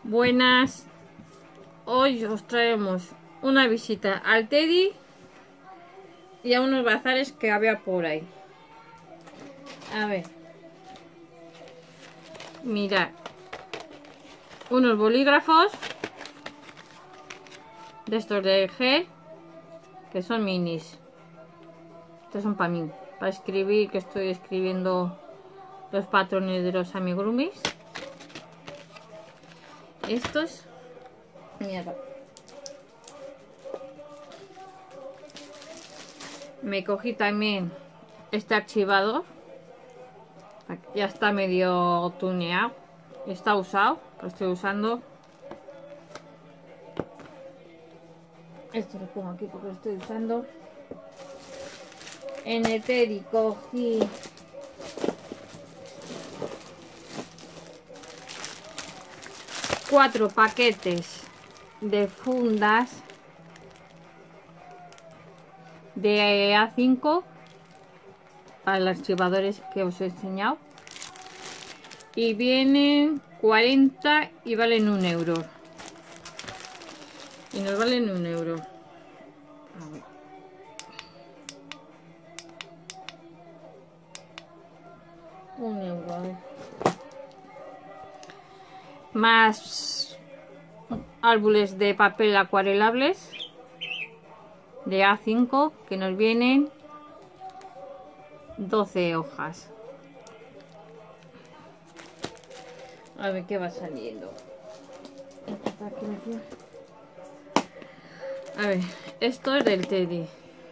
Buenas, hoy os traemos una visita al Teddy y a unos bazares que había por ahí. A ver, mirad, unos bolígrafos de estos de gel que son minis. Estos son para mí, para escribir, que estoy escribiendo los patrones de los amigurumis. Estos, mierda. Me cogí también este archivador. Ya está medio tuneado. Está usado, lo estoy usando. Esto lo pongo aquí porque lo estoy usando. En el Teddy cogí cuatro paquetes de fundas de A5 para los archivadores que os he enseñado, y vienen 40 y valen 1 euro, y nos valen 1 euro. A ver. €1, a ver. Más álbumes de papel acuarelables de A5 que nos vienen 12 hojas. A ver qué va saliendo. A ver, esto es del Teddy.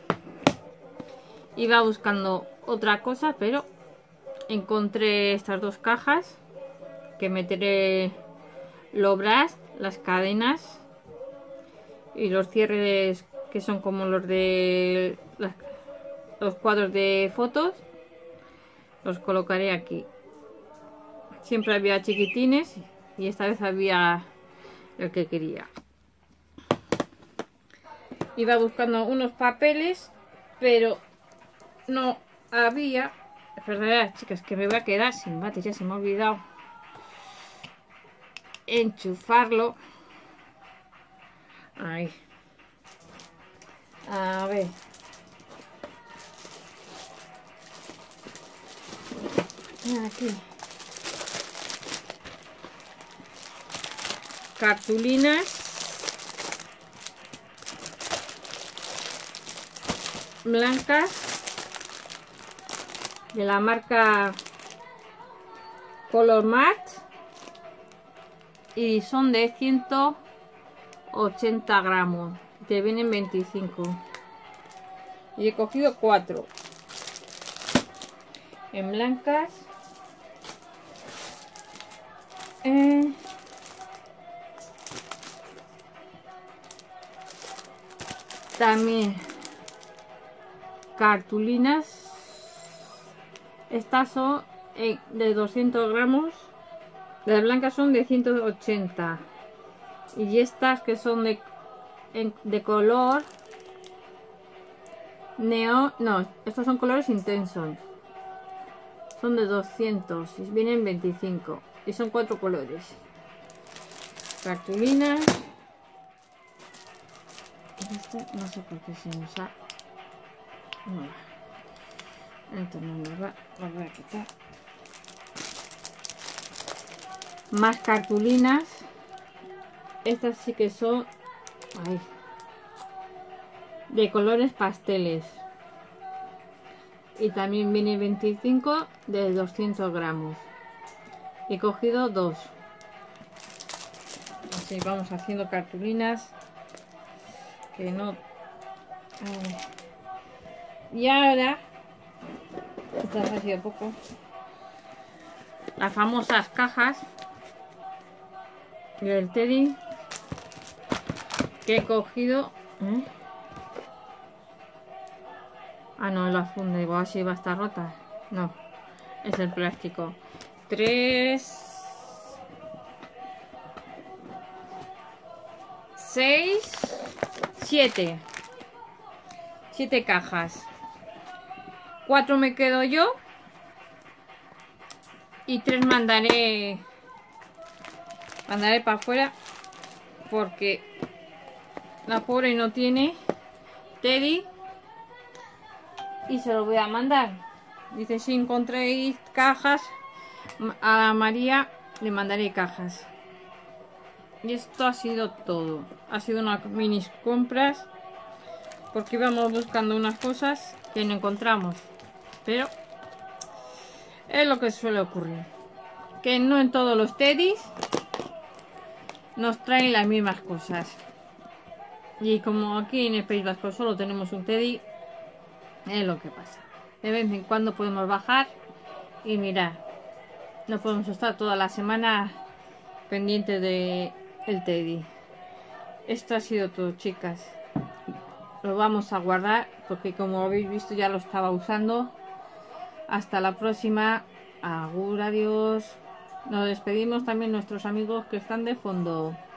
Iba buscando otra cosa, pero encontré estas dos cajas que meteré los bras, las cadenas y los cierres, que son como los de los cuadros de fotos. Los colocaré aquí. Siempre había chiquitines y esta vez había el que quería. Iba buscando unos papeles, pero no había. Perdón, chicas, que me voy a quedar sin batería, se me ha olvidado enchufarlo. Ahí. A ver. Aquí. Cartulinas blancas de la marca Color Mart y son de 180 gramos, te vienen 25, y he cogido 4 en blancas. También cartulinas, estas son de 200 gramos, las blancas son de 180, y estas que son de color neón, no, estos son colores intensos, son de 200 y vienen 25 y son 4 colores. Cartulinas. Este no sé por qué se usa. No. Esto no me va. Lo voy a quitar. Más cartulinas. Estas sí que son de colores pasteles. Y también viene 25 de 200 gramos. He cogido 2. Así vamos haciendo cartulinas. Que no. Y ahora, esto ha sido poco, las famosas cajas del Teddy que he cogido. Ah, no, la funda, digo, así va a estar rota. No, es el plástico. 3, 6, 7 cajas. 4 me quedo yo y 3 mandaré Mandaré para afuera porque la pobre no tiene Teddy y se lo voy a mandar. Dice, si encontréis cajas a María le mandaré cajas. Y esto ha sido todo. Ha sido unas mini compras porque íbamos buscando unas cosas que no encontramos, pero es lo que suele ocurrir, que no en todos los teddys nos traen las mismas cosas. Y como aquí en el País Vasco solo tenemos un teddy, es lo que pasa. De vez en cuando podemos bajar y mirar. No podemos estar toda la semana pendiente de el teddy. Esto ha sido todo, chicas. Lo vamos a guardar porque como habéis visto ya lo estaba usando. Hasta la próxima. Agur, adiós. Nos despedimos también nuestros amigos que están de fondo.